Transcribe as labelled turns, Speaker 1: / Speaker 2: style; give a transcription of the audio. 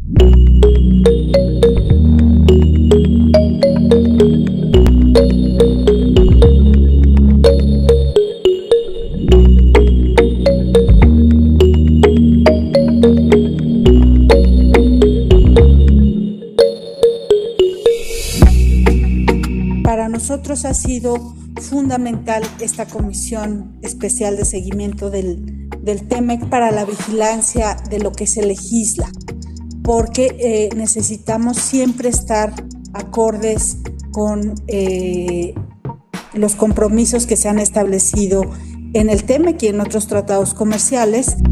Speaker 1: Para nosotros ha sido fundamental esta comisión especial de seguimiento del TEMEC para la vigilancia de lo que se legisla, porque necesitamos siempre estar acordes con los compromisos que se han establecido en el TEMEC y en otros tratados comerciales.